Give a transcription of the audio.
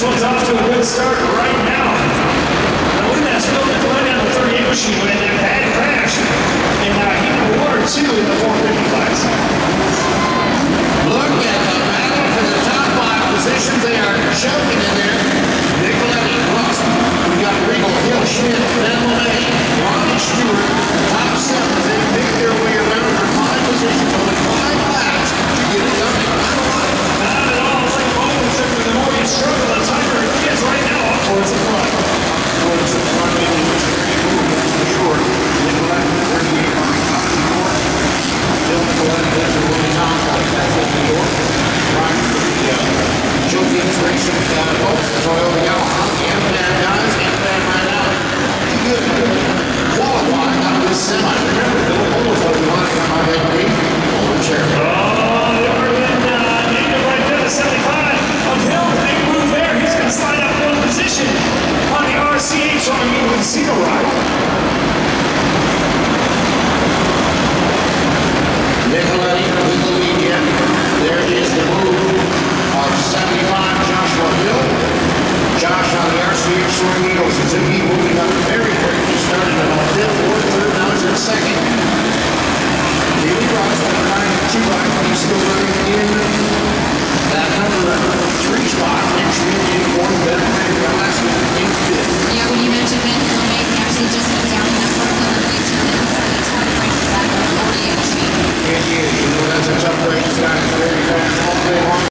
one's off to a good start right now. Now, when that's Phil Nicolai down the 38 machine went in that bad crash, and he number 1 or 2 in the 450 class. Look at the battle for the top 5 positions. They are choking in there. Nicoletti, Ross, we got Regal, Hill, Schmidt, Ben LeMay, Ronnie Stewart, top 7 as they make their way around for 5 positions. Only 5 laps to get it done. Not at all. It's like moments after the more you struggle, the tighter it gets right now up towards the front. Towards the front, maybe it's a great move, that's for sure. Nicoletti, 38 on top of the north. Bill Nicoletti, that's a really top like that in New York. Right for the Children's Racing folks, the Toyota Yamaha, the M-Band guys, M-Band right now. Good. Qualified out of this semi. Remember, Bill almost wasn't running on my head, Dave. Over chair. Oh, they are in negative right there, the 75 of Hill. Big move there. He's going to slide up 1 position on the RCH on the Casino ride. Nicoletti with the lead yet. There is the move of 75 Joshua Hill. Josh on the RCH Soaring Eagle Suzuki moving up very quickly, starting on 5th or 3rd, now he's in 2nd. Daily Ross on the 92 line, but he's still running in that number 3 spot. And Schmidt in 4th, Ben Glasgow in 5th. Yeah, when you mentioned Ben LeMay, he actually just went down in that first elimination and then started to try to break the back of the 48 machine. Yeah, you know, that's a tough race. Guys, very fast all day long.